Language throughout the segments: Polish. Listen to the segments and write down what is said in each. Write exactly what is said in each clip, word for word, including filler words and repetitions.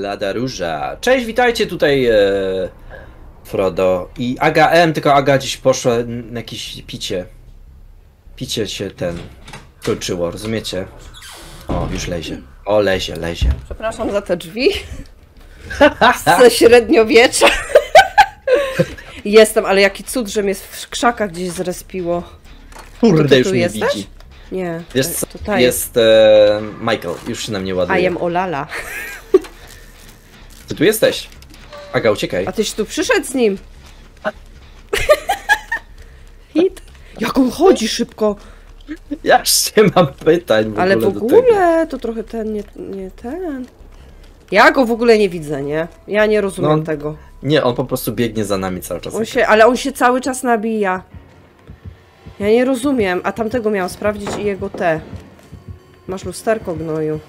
Blada Róża. Cześć, witajcie tutaj e, Frodo i Aga M, tylko Aga dziś poszła na jakieś picie. Picie się ten kończyło, rozumiecie? O, już lezie. O, lezie, lezie. Przepraszam za te drzwi. Ze średniowiecza. Jestem, ale jaki cud, że mnie w krzakach gdzieś zrespiło. Kurde, już tu mnie jesteś? widzi. Nie, Wiesz co, tutaj jest e, Michael, już się na mnie ładuje. I am Olala. Ty tu jesteś. Aga, uciekaj. A tyś tu przyszedł z nim. Hit. Jak on chodzi szybko. Ja już nie mam pytań w Ale ogóle w do tego. ogóle to trochę ten, nie, nie ten. Ja go w ogóle nie widzę, nie? Ja nie rozumiem No, tego. Nie, on po prostu biegnie za nami cały czas. On się, ale on się cały czas nabija. Ja nie rozumiem, a tamtego miałam sprawdzić i jego te. Masz lusterko, gnoju.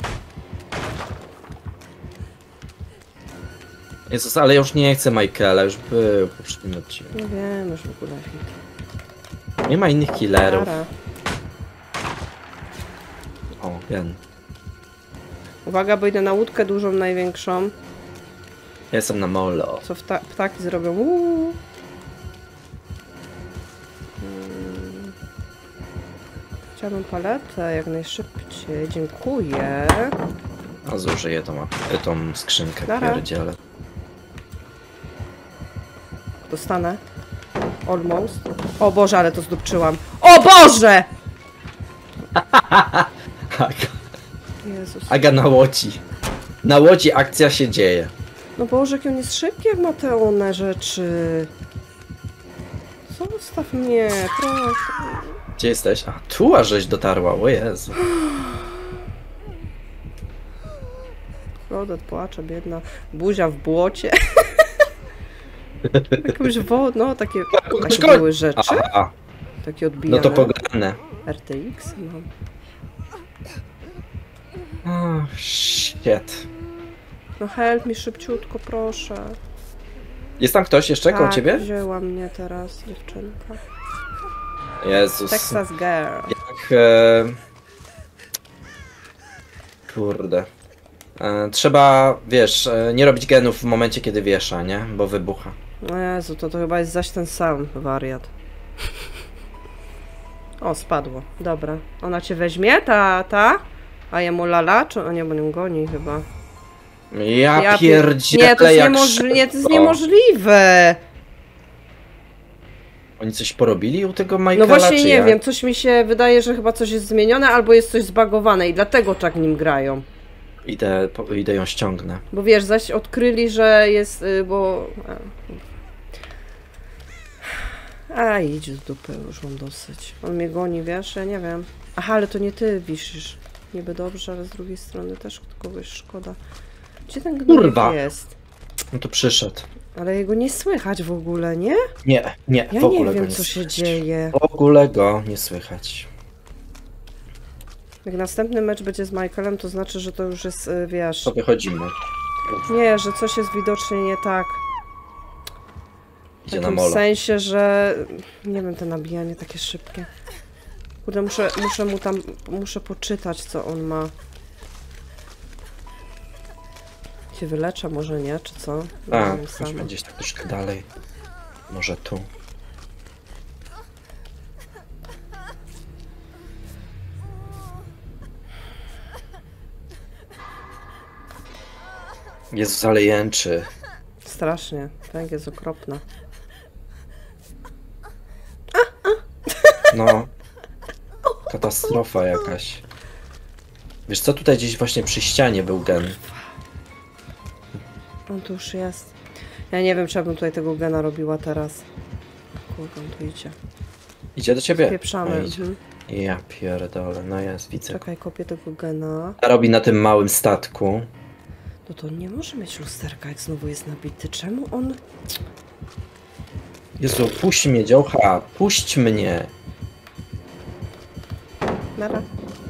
Jezus, ale ja już nie chcę Michaela, już był w poprzednim odcinku. Nie wiem, już w ogóle hit. Nie ma innych killerów. Para. O, ten. Uwaga, bo idę na łódkę dużą, największą. Ja jestem na molo. Co wta- ptaki zrobią. Uuu. Hmm. Chciałabym paletę jak najszybciej. Dziękuję. A zużyję tą, tą skrzynkę, Dobra. pierdziele. Dostanę. Almost. O Boże, ale to zdupczyłam. O Boże! Aga, Jezus. Aga na łodzi. Na łodzi akcja się dzieje. No Boże, jak on jest szybki, jak ma te one rzeczy. Zostaw mnie, proszę. Gdzie jesteś? A, tu aż żeś dotarła, o Jezu. Frodo płacze, biedna. Buzia w błocie. Jakąś wodę, no takie, takie Szkoda. były rzeczy. Aha, Takie no odbijane. to pograne. R T X mam. Oh, shit. No help mi szybciutko, proszę. Jest tam ktoś jeszcze koło Tak, ciebie? wzięła mnie teraz dziewczynka. Jezus. Texas Girl. Jak... E... Kurde. E, trzeba, wiesz, e, nie robić genów w momencie, kiedy wiesza, nie? Bo wybucha. O Jezu, to, to chyba jest zaś ten sam wariat. O, spadło. Dobra. Ona cię weźmie, ta, ta? A ja mu lala? Czy on nie, bo nią goni chyba. Ja, Ja pier- pierdzielę, Nie, to jest, jak niemożli- nie, to jest szybko. niemożliwe. Oni coś porobili u tego Michaela, No właśnie czy nie jak? wiem, coś mi się wydaje, że chyba coś jest zmienione, albo jest coś zbagowane i dlatego tak nim grają. Idę, po, idę ją ściągnę. Bo wiesz, zaś odkryli, że jest, y, bo... A, A idź z dupy, już mam dosyć. On mnie goni, wiesz, ja nie wiem. Aha, ale to nie ty wisisz. Niby dobrze, ale z drugiej strony też kogoś szkoda. Gdzie ten gnój Kurwa. jest? No to przyszedł. Ale jego nie słychać w ogóle, nie? Nie, nie, Ja w ogóle nie go wiem, nie co się słychać. dzieje. W ogóle go nie słychać. Jak następny mecz będzie z Michaelem, to znaczy, że to już jest, y, wiesz... To wychodzimy. Nie, że coś jest widocznie nie tak. W Idzie na takim molo. sensie, że... Nie wiem, te nabijanie takie szybkie. Kurde, muszę, muszę mu tam... Muszę poczytać, co on ma. Się wylecza, może nie, czy co? Nie A, wiem już sama. gdzieś tak troszkę dalej. Może tu. Jezus, ale jęczy. Strasznie. Pęk jest okropna. No. Katastrofa jakaś. Wiesz co, tutaj gdzieś właśnie przy ścianie był gen. On tu już jest. Ja nie wiem, czy ja bym tutaj tego gena robiła teraz. Kurde, on tu idzie. Idzie do ciebie? Spieprzamy. O, idzie. Mhm. Ja pierdolę, no jest, widzę. Czekaj, kopię tego gena. A robi na tym małym statku. No to on nie może mieć lusterka, jak znowu jest nabity. Czemu on... Jezu, puść mnie, dziołcha, puść mnie. Nara.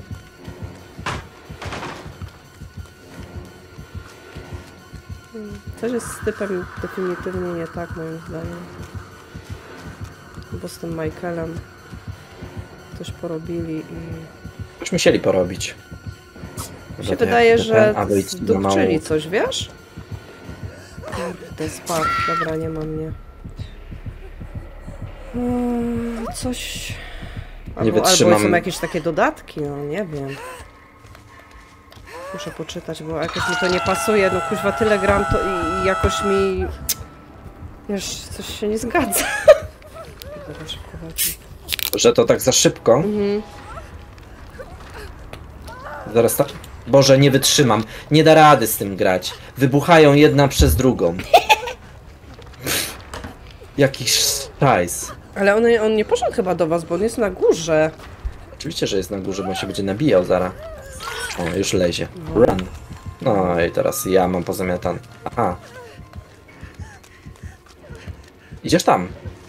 Hmm, Coś jest z typem definitywnie nie tak, moim zdaniem. Bo z tym Michaelem coś porobili i... Już musieli porobić. Mi się wydaje, że A, wyjdź na małą zdupczyli łódkę. coś, wiesz? Ten spadł. Dobra, nie ma mnie. Hmm, coś... Albo, wytrzymam. albo są jakieś takie dodatki, no nie wiem. Muszę poczytać, bo jakoś mi to nie pasuje. No kuźwa, tyle gram to i, i jakoś mi... Wiesz, coś się nie zgadza. Dobra, szybko chodzi. Że to tak za szybko. Mhm. Zaraz ta... Boże, nie wytrzymam. Nie da rady z tym grać. Wybuchają jedna przez drugą. Jakiś szajs. Ale on, on nie poszedł chyba do was, bo on jest na górze. Oczywiście, że jest na górze, bo on się będzie nabijał zaraz. O, już lezie. Run. No i teraz ja mam pozamiatane. Aha. Idziesz tam.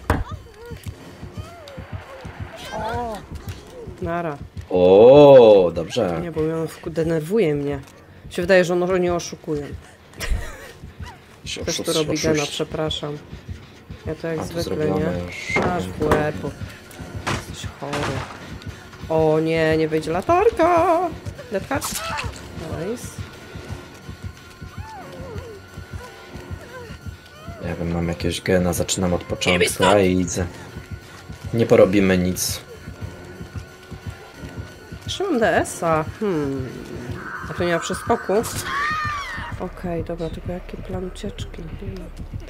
Nara. O, dobrze. Nie, bo on wku- denerwuje mnie. Się wydaje, że on oni oszukują. Też to robi Gena, przepraszam. Ja to jak A, to zwykle, zrobione nie? już. Aż w łeb. bo- Jesteś chory. O nie, nie będzie latarka! Letka? Nice. Ja wiem, mam jakiegoś gena, zaczynam od początku, a idę. Nie porobimy nic. Jeszcze mam D S a. Hmm. A tu nie ma przeskoku? Okej, dobra, tylko jaki plan ucieczki? Hmm.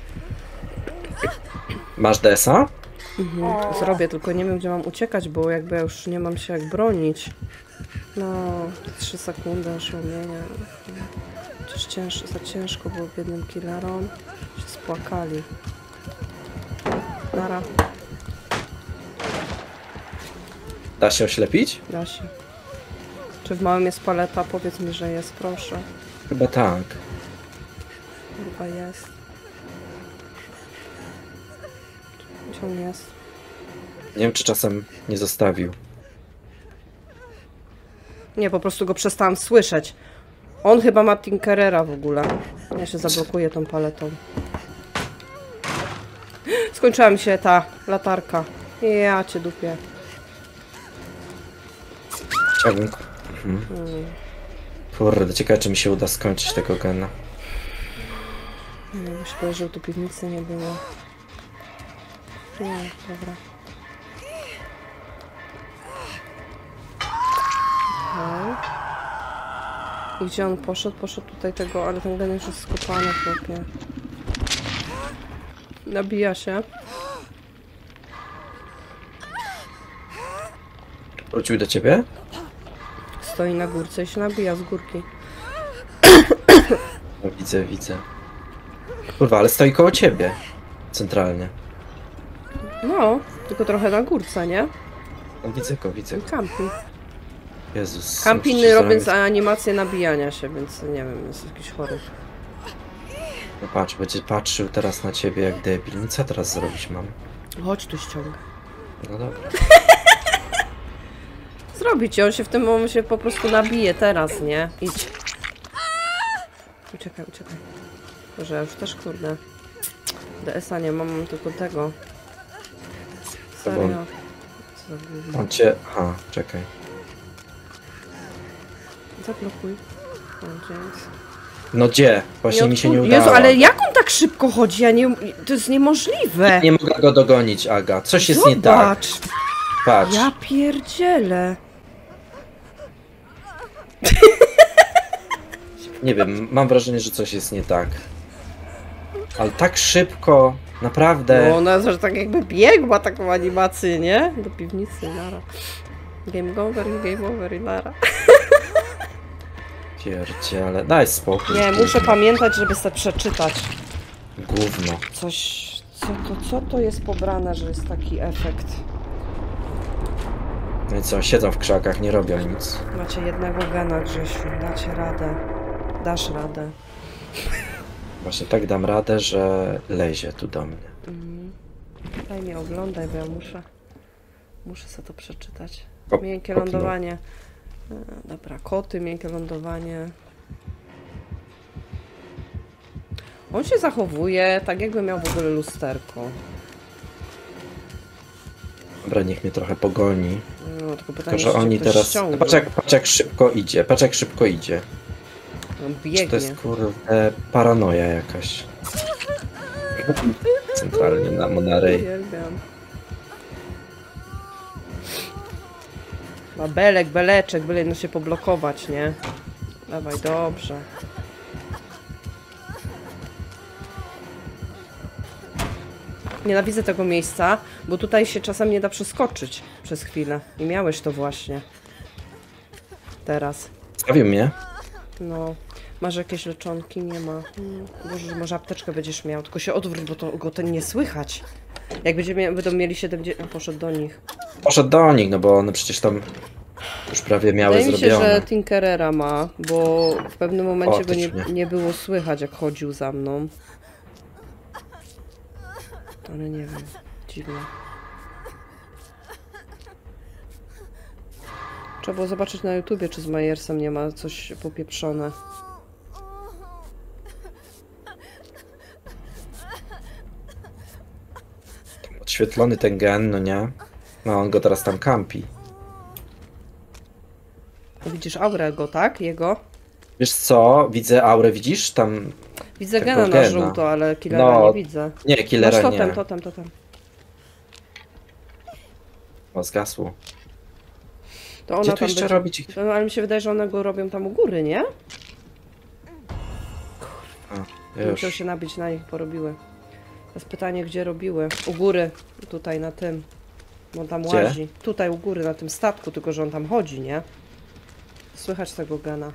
Masz D S a? Mhm. Zrobię, tylko nie wiem, gdzie mam uciekać, bo jakby ja już nie mam się jak bronić. No, trzy sekundy oszołomienia. Przecież cięż, za ciężko było biednym killerom. Się spłakali. Nara, Da się oślepić? da się. Czy w małym jest paleta? Powiedz mi, że jest, proszę. Chyba tak. Chyba jest. Gdzie on jest? Nie wiem, czy czasem nie zostawił. Nie, po prostu go przestałam słyszeć. On chyba ma Tinkerera w ogóle. Ja się zablokuję tą paletą. Skończyła mi się ta latarka. Ja cię dupię. Chciałbym... Mhm. Hmm. Kurde, ciekawe, czy mi się uda skończyć tego gena. Nie, bo się boję, że tu piwnicy nie było. Nie, dobra. Okej. I gdzie on poszedł? Poszedł tutaj tego, ale ten gen już jest skopany, chłopie. Nabija się. Wrócił do ciebie? Stoi na górce i się nabija z górki. No, widzę, widzę. Kurwa, ale stoi koło ciebie. Centralnie. No, tylko trochę na górce, nie? No, widzę go, widzę go. Kampi. Jezus. Kampi muszę inny się robiąc zastanowić. animację nabijania się, więc nie wiem, jest jakiś chory. No patrz, będzie patrzył teraz na ciebie jak debil. No co teraz zrobić mam? Chodź tu ściągaj. No dobra. Zrobicie, on się w tym momencie po prostu nabije teraz, nie? Idź. Uciekaj, uciekaj. Boże, ja już też kurde. D S a nie mam, mam tylko tego. Serio. Co za gówno. On cię... Aha, czekaj. Zablokuj. O, dzięki. No gdzie? Właśnie mi się nie odpu- udało. Jezu, ale jak on tak szybko chodzi? Ja nie... To jest niemożliwe. Nie mogę go dogonić, Aga. Coś jest nie tak. Zobacz. Patrz. Ja pierdzielę. Nie wiem, mam wrażenie, że coś jest nie tak. Ale tak szybko, naprawdę. No ona że tak jakby biegła taką animację, nie? Do piwnicy, nara. Game over i game over i nara. Pierdzie, ale daj spokój. Nie, muszę pamiętać, żeby sobie przeczytać. Gówno. Coś... Co to, co to jest pobrane, że jest taki efekt? No i co, siedzą w krzakach, nie robią nic. Macie jednego gena, Grzesiu. Dacie radę. Dasz radę. Właśnie tak dam radę, że lezie tu do mnie. Mhm. Daj mi oglądaj, bo ja muszę... Muszę sobie to przeczytać. Kop- Miękkie kopnął. lądowanie. E, Dobra, koty, miękkie lądowanie. On się zachowuje tak, jakby miał w ogóle lusterko. Dobra, niech mnie trochę pogoni. No, tylko Tylko, pytanie, że czy oni ktoś teraz... ściągnie. Patrz jak, patrz jak szybko idzie, patrz jak szybko idzie. On Czy to biegnie. jest kurde paranoja jakaś? Centralnie na Monarei. Uwielbiam. Ma belek, beleczek, byle no się poblokować, nie? Dawaj, dobrze. Nienawidzę tego miejsca, bo tutaj się czasem nie da przeskoczyć przez chwilę. I miałeś to właśnie. Teraz. Stawił mnie. No. Masz jakieś leczonki? Nie ma. Hmm. Boże, może apteczkę będziesz miał. Tylko się odwróć, bo to go ten nie słychać. Jak będziemy, będą mieli siedemdziesiąt... No, poszedł do nich. Poszedł do nich, no bo one przecież tam już prawie miały Wydaje mi się, zrobione. że Tinkerera ma, bo w pewnym momencie O, go nie, faktycznie. nie było słychać, jak chodził za mną. Ale nie wiem. Dziwne. Trzeba było zobaczyć na YouTubie, czy z Majersem nie ma coś popieprzone. Odświetlony ten gen, no nie? No on go teraz tam kampi. Widzisz aurę go, tak? Jego? Wiesz co? Widzę aurę, widzisz? Tam... Widzę Tego gena na gena. żółto, ale killera No, nie widzę. Nie, Masz killera totem, nie. totem, totem. O, zgasło. To ona Gdzie tu tam jeszcze będzie... robić? No, ale mi się wydaje, że one go robią tam u góry, nie? A, już. Musiał się nabić na nich, porobiły. Teraz pytanie, gdzie robiły? U góry, tutaj na tym. Bo on tam Gdzie? łazi. Tutaj u góry, na tym statku, tylko że on tam chodzi, nie? Słychać tego gena.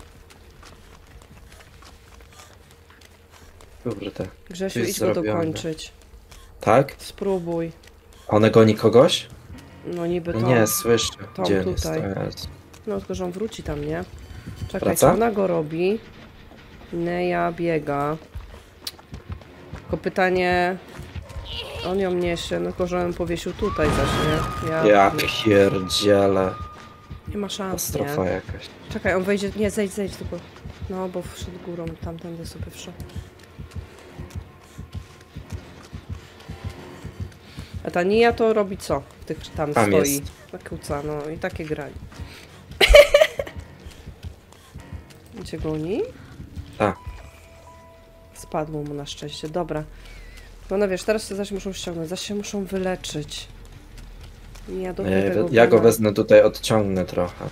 Kurde. Grzesiu, jest idź go zrobione. dokończyć. Tak? Spróbuj. A one goni kogoś? No niby to. No nie, słyszę. Tom Gdzie on jest? tutaj. To jest. No tylko, że on wróci tam, nie? Czekaj, Wraca? co ona go robi? Neja biega. Tylko pytanie... On ją niesie, no tylko, że on powiesił tutaj zaś, nie? Ja... Ja pierdzielę. Nie ma szans, nie? Katastrofa jakaś. Czekaj, on wejdzie... Nie, zejdź, zejdź tylko. No, bo wszedł górą, tamtędy sobie wszedł. A ta Nia to robi co? Tych tam, Tam stoi. jest. Nakłóca, no i takie grali. Cię goni? Tak. Spadło mu na szczęście, dobra. No, no wiesz, teraz się zaś muszą ściągnąć, zaś się muszą wyleczyć. Ja, do Ja, tego ja go gena. wezmę tutaj, odciągnę trochę.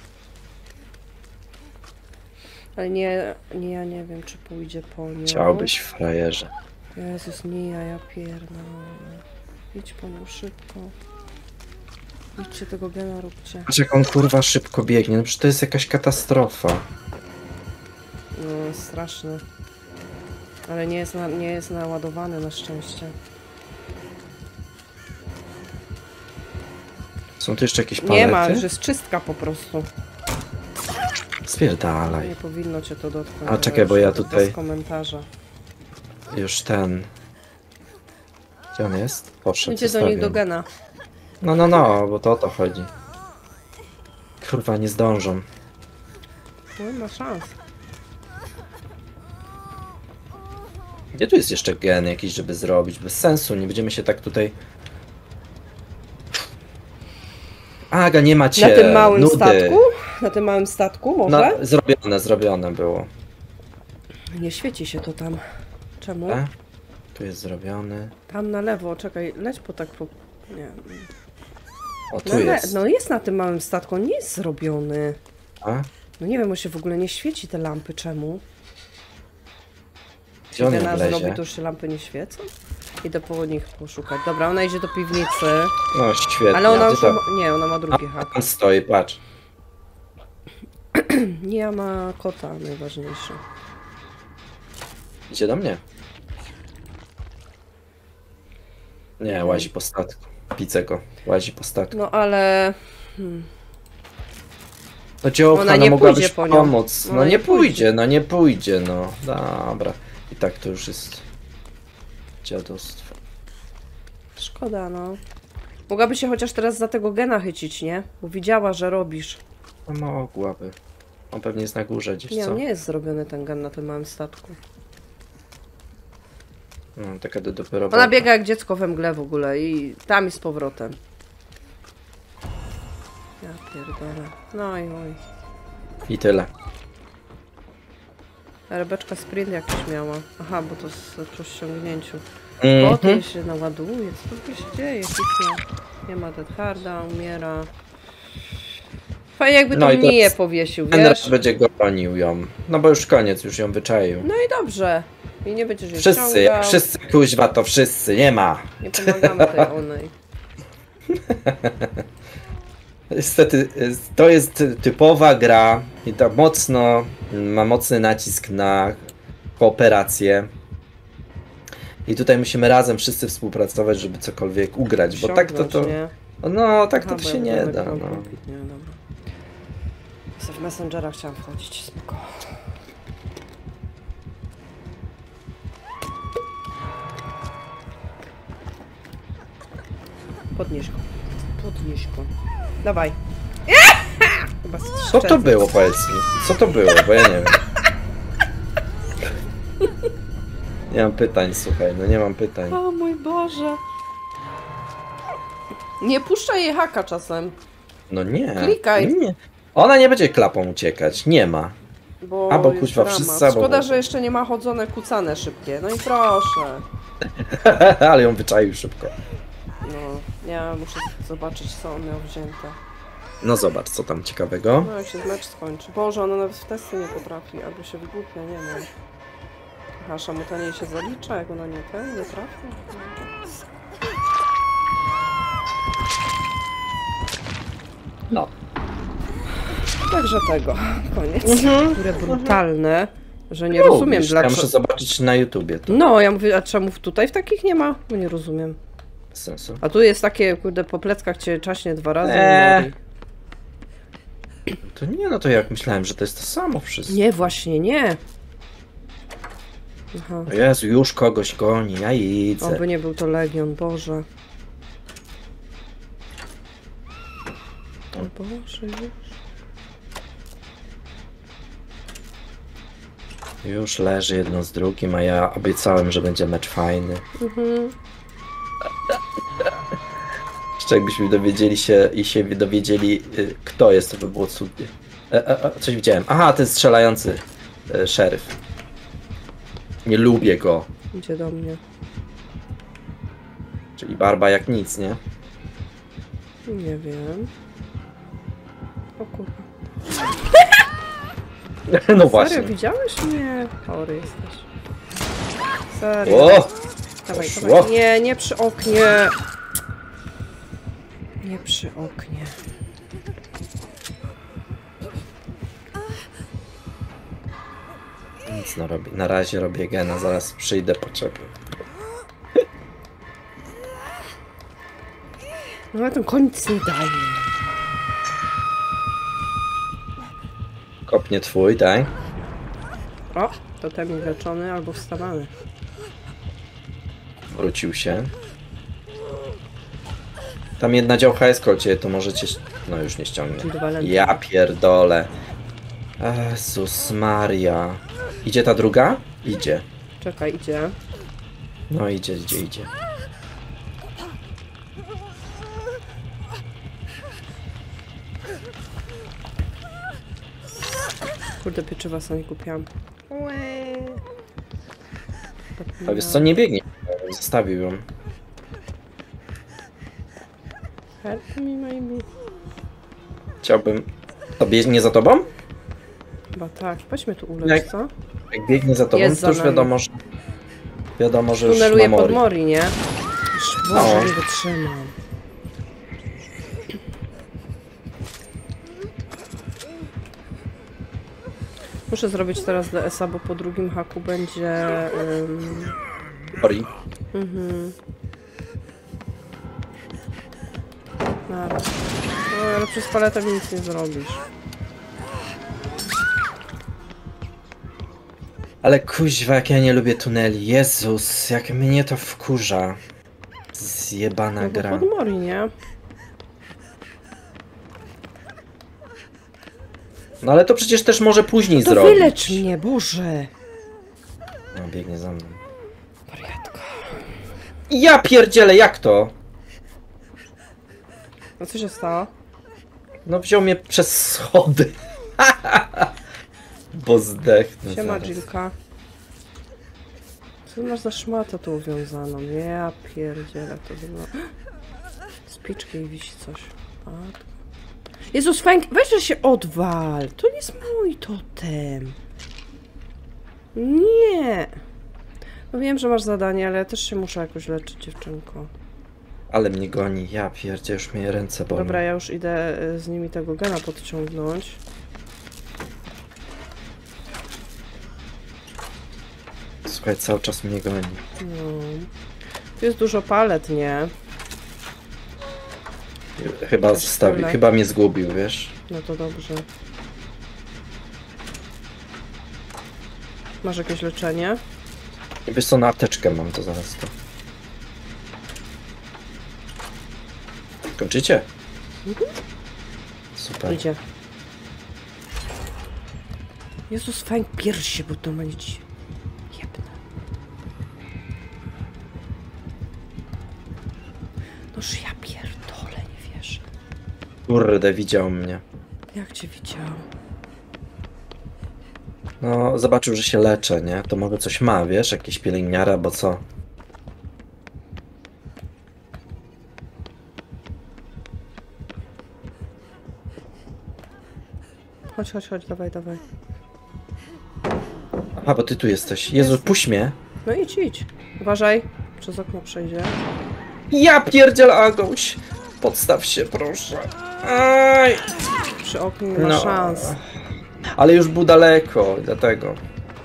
Ale nie, nie, ja nie wiem, czy pójdzie po nią. Chciałbyś, frajerze. Jezus, nie, ja, ja pierdolę. Idź po nią szybko. Idźcie tego gena, róbcie. Patrz jak on kurwa szybko biegnie, no przecież to jest jakaś katastrofa. No, straszne. Ale nie jest, na, nie jest naładowany na szczęście. Są tu jeszcze jakieś palety? Nie ma, już jest czystka po prostu. Spierdalaj. Nie powinno cię to dotknąć. A, czekaj, bo ja już tutaj- Bez komentarza. Już ten... Gdzie on jest? Poszedł, Idzie do zostawił. nich do gena. No, no, no, bo to o to chodzi. Kurwa, nie zdążą. No, ma szans. Gdzie tu jest jeszcze gen jakiś, żeby zrobić? Bez sensu, nie będziemy się tak tutaj... Aga, nie macie. Na tym małym nudy. statku? Na tym małym statku może? No, zrobione, zrobione było. Nie świeci się to tam. Czemu? E? Tu jest zrobiony. Tam na lewo, czekaj, leć po tak po... Nie. O, tu Na le... jest. No jest na tym małym statku, on nie jest zrobiony. A? No nie wiem, bo się w ogóle nie świeci te lampy, czemu? Gdzie on Gena ją zrobi, wlezie? to już się lampy nie świecą? Idę po nich poszukać. Dobra, ona idzie do piwnicy. No, świetnie. Ale ona A już gdzie ma... to? Nie, ona ma drugi A, hak. tam stoi, patrz. Nie, ma kota najważniejsze. Idzie do mnie. Nie, łazi po statku. Widzę go. Łazi po statku. No ale... Hmm. No dziołcha, Ona no nie mogłabyś pójdzie po nią. pomóc. Ona No nie nie pójdzie. pójdzie, no nie pójdzie, no. Dobra. I tak to już jest dziadostwo. Szkoda, no. Mogłaby się chociaż teraz za tego gena chycić, nie? Bo widziała, że robisz. No mogłaby. On pewnie jest na górze gdzieś, Nie, co? on nie jest zrobiony ten gen na tym małym statku. No, taka do dopiero... Ona biega jak dziecko we mgle w ogóle i tam i z powrotem. Ja pierdolę. No i oj. I tyle. Rebeczka sprint jakiś miała. Aha, bo to z po ściągnięciu. Mhm. Potem się naładuje, co tu się dzieje? Kiknie. Nie ma Dead Harda, umiera. Fajnie jakby No to i mnie teraz powiesił, Ten wiesz? raz będzie gonił ją. No bo już koniec, już ją wyczaił. No i dobrze. I nie będziesz jej Wszyscy, ściągał. wszyscy kuźwa to wszyscy, nie ma. Nie pomagamy tej onej. Niestety, to jest typowa gra i ta mocno, ma mocny nacisk na kooperację. I tutaj musimy razem wszyscy współpracować, żeby cokolwiek ugrać, bo tak to to... Ściągnąć, nie? No, tak Aha, to, to bo się ja nie będę da, grał no. komplet, nie, dobra. Jeszcze w Messengera chciałam wchodzić, spoko. Podnieś go. Podnieś go. Dawaj. Chyba Co to było, powiedz mi? Co to było, bo ja nie wiem. Nie mam pytań, słuchaj, no nie mam pytań. O mój Boże. Nie puszczaj jej haka czasem, No nie. Klikaj. Nie. Ona nie będzie klapą uciekać, nie ma. bo A, bo jest kuźwa, dramat. wszyscy, bo- Szkoda, że jeszcze nie ma chodzone, kucane szybkie. No i proszę. Ale ją wyczaił szybko. No, ja muszę zobaczyć, co on miał wzięte. No zobacz, co tam ciekawego. No, jak się mecz skończy. Boże, ona nawet w testy nie potrafi, albo się wygłupia, nie wiem. Aha, szamotanie się zalicza, jak ona nie ten, nie trafi? No. Także tego, koniec. Mhm. Które brutalne, że nie No, rozumiem wiesz, Ja dlaczego. muszę zobaczyć na YouTubie to. No, ja mówię, a czemu tutaj w takich nie ma? Bo nie rozumiem. Bez sensu. A tu jest takie, kurde, po pleckach cię czaśnie dwa razy. Eee. i mori. To nie, no to jak myślałem, że to jest to samo wszystko. Nie, właśnie nie. Aha. O Jezu, już kogoś goni, ja idę. Oby nie był to Legion, Boże. O Boże, już. Już leży jedno z drugim, a ja obiecałem, że będzie mecz fajny. Mhm. Jeszcze jakbyśmy dowiedzieli się i się dowiedzieli, y, kto jest, to by było cudnie. E, e, e, coś widziałem. Aha, ten strzelający e, szeryf. Nie lubię go. Idzie do mnie. Czyli barba jak nic, nie? Nie wiem. O kurwa. No właśnie. Serio, widziałeś mnie? Chory jesteś. Serio. O! Dawaj, poszło. dawaj. Nie, nie przy oknie. Nie przy oknie. Nic no robię. Na razie robię gena, zaraz przyjdę poczepię. No ale ten koń nic nie daje. Kopnie twój, tak? O, to ten leczony albo wstawany. Wrócił się. Tam jedna działka jest koło ciebie, to możecie... No już nie ściągnie. Dwalentny. Ja pierdolę. Jezus Maria. Idzie ta druga? Idzie. Czekaj, idzie. No idzie, idzie, idzie. Kurde, pieczywa sobie nie kupiłam. A wiesz co, nie biegnie. Zostawił ją. Help me, maybe. Chciałbym... To biegnie za tobą? Chyba tak. Chodźmy tu ulecz, Jak- co? Jak biegnie za tobą, Jest to już za nami. wiadomo, że... Wiadomo, że już Tuneluje ma pod mori. mori, nie? Już, No. Boże, nie wytrzymam. Muszę zrobić teraz D S a, bo po drugim haku będzie... Um, Mori. mhm. Nara. No, ale przez paletę mi nic nie zrobisz. Ale kuźwa, jak ja nie lubię tuneli. Jezus, jak mnie to wkurza. Zjebana No bo gra. pod mori, nie? No ale to przecież też może później To zrobić. wylecz mnie, Boże! No, biegnie za mną. Wariatka. Ja pierdzielę, jak to? No co się stało? No wziął mnie przez schody. Bo zdechnę Siema, zaraz. Jillka. Co masz za szmatę tu uwiązaną? Ja pierdzielę to wygląda. Spiczki i wisi coś. A, to... Jezus, fajnie, weź, że się odwal. To nie jest mój totem. Nie. No wiem, że masz zadanie, ale ja też się muszę jakoś leczyć, dziewczynko. Ale mnie goni, ja pierdzie, już mnie ręce bolą. Dobra, ja już idę y, z nimi tego gena podciągnąć. Słuchaj, cały czas mnie goni. No. Tu jest dużo palet, nie? Chyba Też zostawił, tyle. chyba mnie zgubił, wiesz? No to dobrze. Masz jakieś leczenie? Wiesz co, na apteczkę mam, to zaraz to. Kończycie? Mhm. Super. Idzie. Jezus, fajnie, bierz się, bo to ma ci jebne. Noż ja pierdolę, nie wierzę. Kurde, widział mnie. Jak cię widziałam? No, zobaczył, że się leczę, nie? To może coś ma, wiesz? Jakieś pielęgniara, bo co? Chodź, chodź, chodź, dawaj, dawaj. Aha, bo ty tu jesteś. Jezu, puść mnie. No idź, idź. Uważaj, przez okno przejdzie. Ja pierdziel, Agoś. Podstaw się, proszę. Aj. Przy oknie nie ma No. szans. Ale już był daleko, dlatego.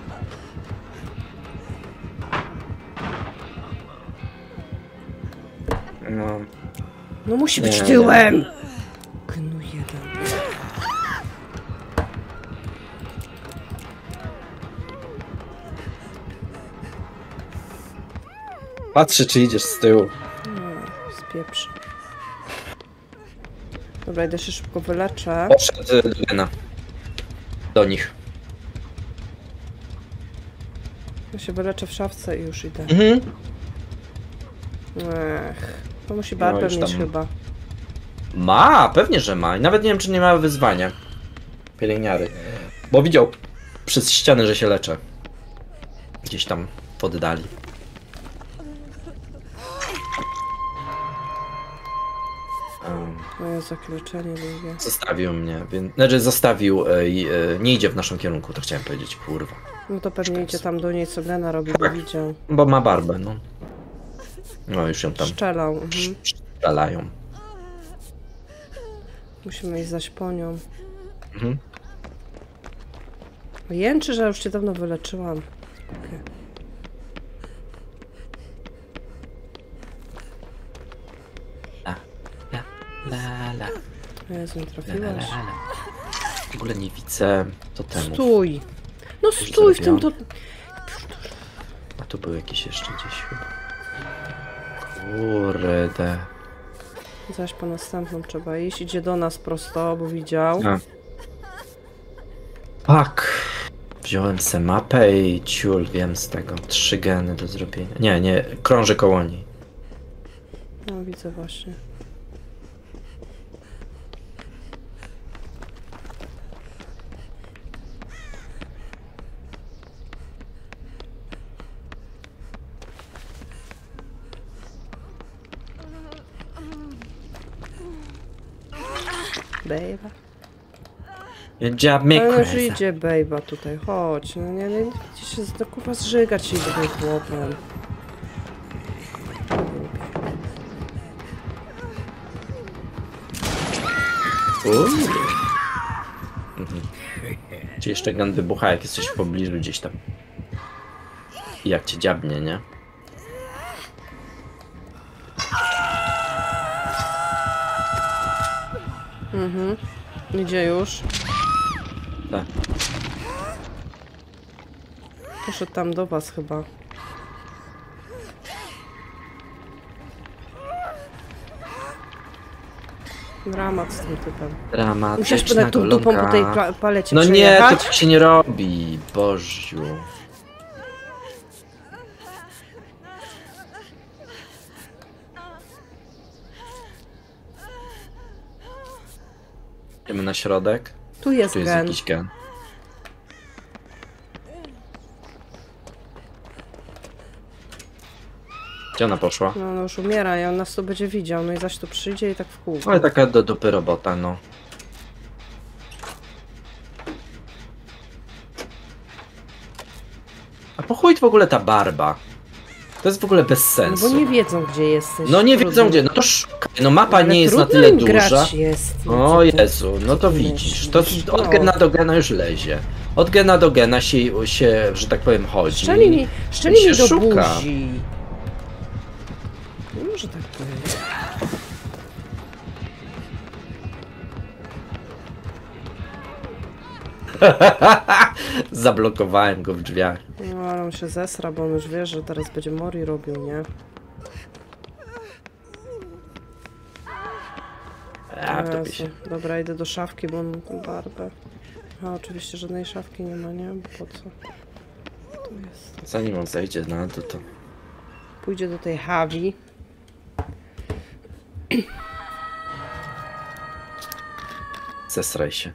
No. No musi być Nie, tyłem! Gnu jeden. Patrzę, czy idziesz z tyłu. No, spieprz. Dobra, idę się szybko wyleczę. Poszedł do Lena. Do nich. Ja się wyleczę w szafce i już idę. Mhm. Ech, to musi No, Barber już mieć tam- chyba. Ma, pewnie, że ma. I nawet nie wiem, czy nie ma wyzwania. Pielęgniary. Bo widział przez ścianę, że się leczę. Gdzieś tam w oddali. Um, O Jezu, jakie leczenie długie. zostawił mnie, więc... Znaczy zostawił e, i e, nie idzie w naszym kierunku, to chciałem powiedzieć, kurwa. No to pewnie idzie tam do niej, co Gena robi, bo widział. Bo ma barbę, no. No już ją tam Szczelał. Mhm. strzelają. Musimy iść zaś po nią. Mhm. Jęczy, że już cię dawno wyleczyłam. Okej. La, la, la, Jezu, nie la, la, trafiłaś. la, la. W ogóle nie widzę totemu. Stój! No stój w tym to... A tu był jakiś jeszcze gdzieś chyba. Kurde. Zaś po następną trzeba iść. Idzie do nas prosto, bo widział. A. Fuck. Wziąłem se mapę i ciul, wiem z tego. Trzy geny do zrobienia. Nie, nie, krążę koło niej. No widzę właśnie. Bejba. Job me Ale już crazy. idzie bejba tutaj, chodź. No nie, nie, nie będziecie się z- kurwa zżygać się z tym chłopem. Uuu. Mhm. Czy jeszcze gun wybucha, jak jesteś w pobliżu gdzieś tam. I jak cię dziabnie, nie? Mhm. Idzie już. Tak. Poszedł tam do was chyba. Dramat z tym typem. Dramatyczna Musisz podać tą dupą golonka. po tej pa palecie No nie, przejechać? to tak się nie robi, Bożu. Idziemy na środek. Tu jest Tu jest gen. jakiś gen. Gdzie ona poszła? No, no już umiera i on nas tu będzie widział, no i zaś tu przyjdzie i tak w kółko. Ale taka do dupy robota, no. A po chuj w ogóle ta barba? To jest w ogóle bez No sensu. bo nie wiedzą, gdzie jesteś. No nie Trudno. wiedzą gdzie, no to szukaj. No mapa Ale nie jest na trudno tyle im duża. grać jest. no O co ty- Jezu, no to co ty widzisz, to myślisz? od No. gena do gena już lezie. Od gena do gena się, się że tak powiem, chodzi. Szczeli mi, szczeli się mi do szuka. buzi. Nie może tak powiedzieć. Zablokowałem go w drzwiach. No ale on się zesra, bo on już wie, że teraz będzie Mori robił, nie? A, w dupie Jezu. się. Dobra, idę do szafki, bo mam tą barbę. A oczywiście żadnej szafki nie ma, nie? Bo po co? Tu jest. Zanim on zejdzie na to, to... Pójdzie do tej Hawi. Zesraj się.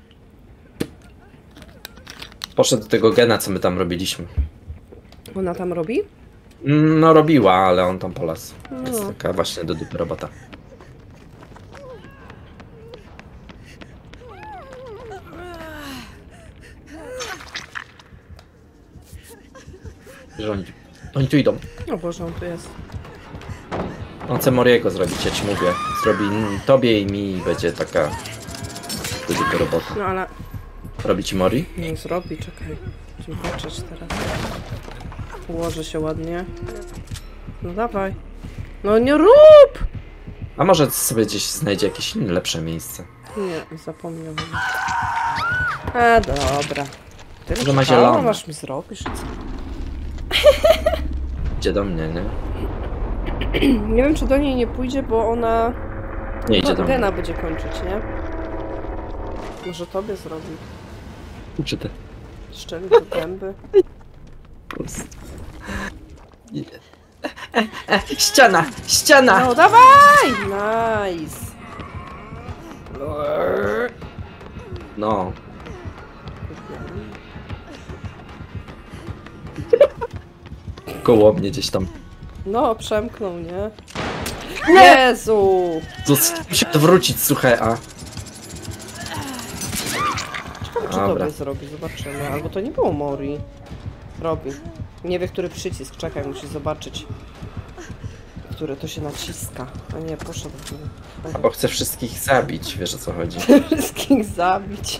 Poszedł do tego gena, co my tam robiliśmy. Ona tam robi? Mm, No robiła, ale on tam polasł. No. Jest taka właśnie do dupy robota. Że oni, oni tu idą. O Boże, on tu jest. On chce Moriego zrobić, ja ci mówię. Zrobi mm, tobie i mi i będzie taka do dupy robota. No ale... Robi ci Mori? Nie zrobi, czekaj. Będziemy patrzeć teraz. Ułożę się ładnie. No dawaj. No nie rób! A może sobie gdzieś znajdzie jakieś inne, lepsze miejsce. Nie, zapomniałem. A dobra. Ty Może ma czekała, zielone. masz mi zrobisz? Co? Idzie do mnie, nie? Nie wiem, czy do niej nie pójdzie, bo ona... Nie idzie do mnie. Gena będzie kończyć, nie? Może tobie zrobi. Czy ty? Szczeli do gęby. Puls. E, e, ściana! Ściana! No dawaj! Nice! No. Koło mnie gdzieś tam. No, przemknął, nie? Jezu! Musi odwrócić, słuchaj, a. Ciekawe, czy Dobra. tobie zrobi, zobaczymy. Albo to nie było Mori. Robi. Nie wie, który przycisk. Czekaj, musi zobaczyć. Który to się naciska. A nie, poszedł w górę. Bo chcę wszystkich zabić, wiesz o co chodzi. Wszystkich zabić.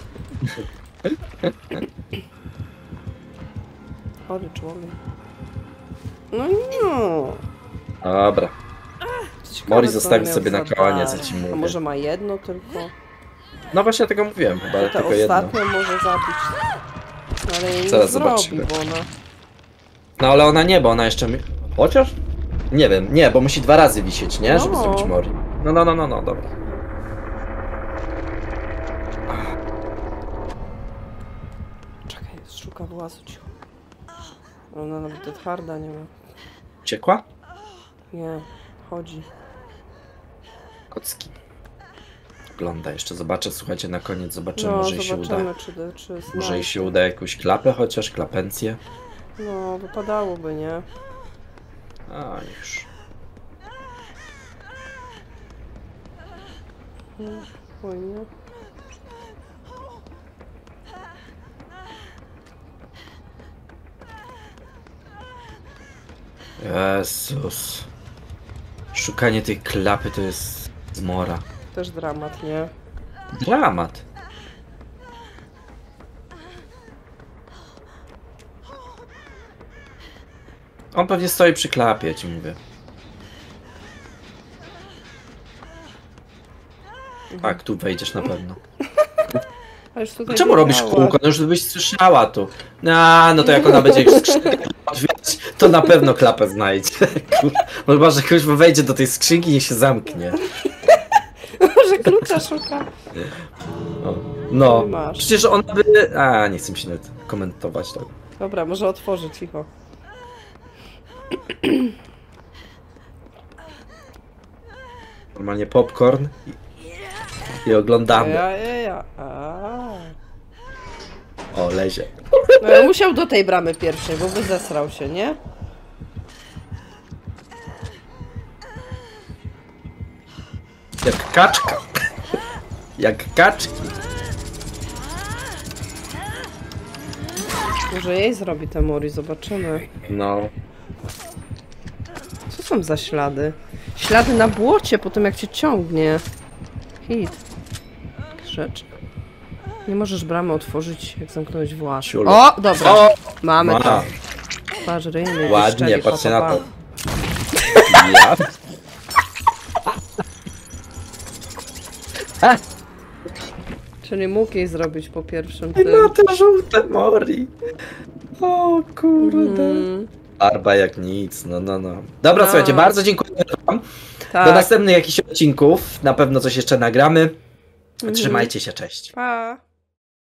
Chory człowiek. No nie. Dobra. Ciekawe, Mori co zostawi miał sobie na za koniec, dar. ja ci A mówię. może ma jedno tylko? No właśnie tego mówiłem chyba, ale Te tylko jedno. ostatnie może zabić. No, ale jej nie Zaraz zrobi, zobaczymy. bo ona... No ale ona nie, bo ona jeszcze... mi- Chociaż? Nie wiem, nie, bo musi dwa razy wisieć, nie? Żeby No. zrobić Mori. No, no, no, no, no, dobra. Czekaj, szuka włazu, cicho. Ona nawet Dead Harda nie ma. Uciekła? Nie, chodzi. Kocki. Ogląda jeszcze, zobaczę, słuchajcie, na koniec zobaczymy, No, może jej się uda. zobaczymy, czy, de- czy jest Może jej nice. się uda jakąś klapę chociaż, klapencję. No, wypadałoby, nie? A, już. Hmm, Fajnie. Jezus. Szukanie tej klapy to jest zmora. Też dramat, nie? Dramat. On pewnie stoi przy klapie, ja ci mówię. Tak, tu wejdziesz na pewno. A już tutaj Czemu robisz wiedziała. kółko? No już byś słyszała tu. A, no to jak ona będzie skrzynkę otwierać, to na pewno klapę znajdzie. Kurwa, no chyba, że ktoś wejdzie do tej skrzynki i niech się zamknie. Może klucza szuka. O. No, Nie masz. przecież ona by... A, nie chcę mi się nawet komentować tego. Dobra, może otworzy, cicho. Normalnie popcorn i, i oglądamy. Ja, ja, ja. A. O, lezie. No ja musiał do tej bramy pierwszej, bo by zesrał się, nie? Jak kaczka. Jak kaczki. Może jej zrobi te Mori, zobaczymy. No. Co są za ślady? Ślady na błocie po tym jak cię ciągnie. Hit. Rzecz. Nie możesz bramy otworzyć, jak zamknąłeś włas. Ciulu. O, dobra. O! Mamy Ma. to. Patrz, ryjny. Ładnie, wyszczeli, patrzcie pa, na pa, to. Ja. pa. Czyli mógł jej zrobić po pierwszym I tym. na te żółte mori. O kurde. Mm, Barba jak nic, no no no. Dobra, No. słuchajcie, bardzo dziękuję wam. Do tak. następnych jakichś odcinków. Na pewno coś jeszcze nagramy. Trzymajcie się, cześć. Pa.